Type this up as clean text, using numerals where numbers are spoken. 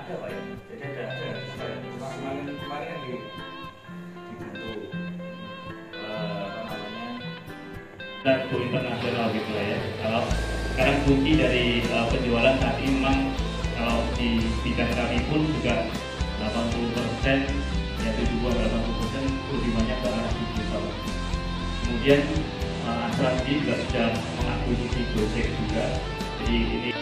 Ada Pak ya? Jadi ada apa ya? Kemarin yang dibantu apa namanya? Dan go internasional gitu lah ya. Kalau sekarang kunci dari penjualan saat ini memang kalau di bidang kami pun juga 80% ya 70-80% lebih banyak ke arah digital. Kemudian asuransi juga sudah mengakuisisi Gojek juga. Jadi ini